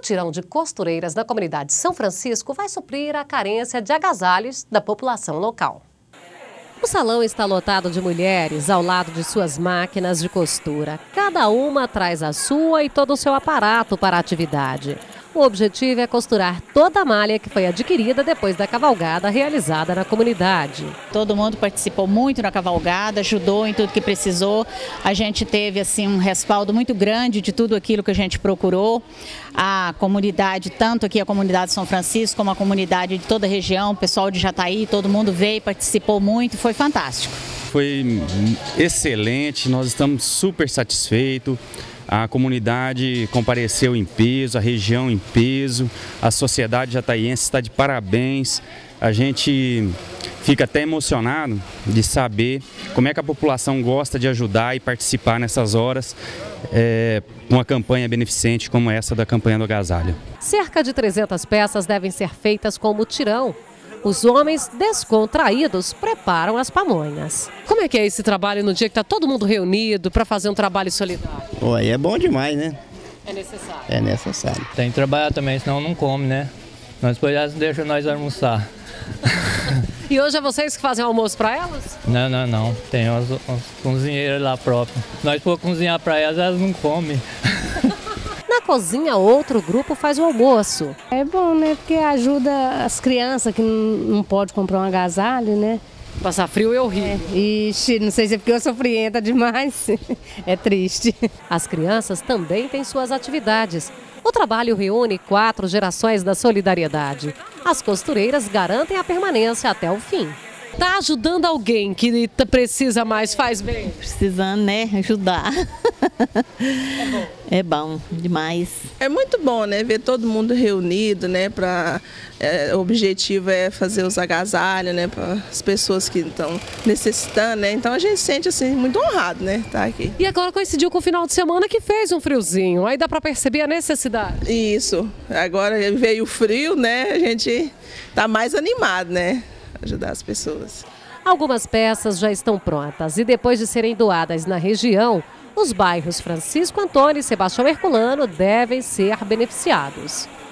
mutirão de costureiras da comunidade São Francisco vai suprir a carência de agasalhos da população local. O salão está lotado de mulheres ao lado de suas máquinas de costura. Cada uma traz a sua e todo o seu aparato para a atividade. O objetivo é costurar toda a malha que foi adquirida depois da cavalgada realizada na comunidade. Todo mundo participou muito na cavalgada, ajudou em tudo que precisou. A gente teve assim um respaldo muito grande de tudo aquilo que a gente procurou. A comunidade, tanto aqui a comunidade de São Francisco como a comunidade de toda a região, o pessoal de Jataí, todo mundo veio, participou muito, foi fantástico. Foi excelente, nós estamos super satisfeitos. A comunidade compareceu em peso, a região em peso, a sociedade jataiense está de parabéns. A gente fica até emocionado de saber como é que a população gosta de ajudar e participar nessas horas com uma campanha beneficente como essa da campanha do agasalho. Cerca de 300 peças devem ser feitas com mutirão. Os homens descontraídos preparam as pamonhas. Como é que é esse trabalho no dia que está todo mundo reunido para fazer um trabalho solidário? Aí é bom demais, né? É necessário. É necessário. Tem que trabalhar também, senão não come, né? Nós depois elas deixam nós almoçar. E hoje é vocês que fazem o almoço para elas? Não. Tem uns cozinheiros lá próprios. Nós for cozinhar para elas não comem. Na cozinha, outro grupo faz o almoço. É bom, né? Porque ajuda as crianças que não podem comprar um agasalho, né? Passar frio é horrível. Ixi, não sei se é porque eu sou frienta demais. É triste. As crianças também têm suas atividades. O trabalho reúne 4 gerações da solidariedade. As costureiras garantem a permanência até o fim. Tá ajudando alguém que precisa mais, faz bem? Precisando, né? Ajudar. É bom demais. É muito bom, né? Ver todo mundo reunido, né? O objetivo é fazer os agasalhos, né? Para as pessoas que estão necessitando, né? Então a gente se sente assim muito honrado, né? Tá aqui. E agora coincidiu com o final de semana que fez um friozinho. Aí dá para perceber a necessidade. Isso. Agora veio o frio, né? A gente tá mais animado, né? Ajudar as pessoas. Algumas peças já estão prontas e depois de serem doadas na região, os bairros Francisco Antônio e Sebastião Herculano devem ser beneficiados.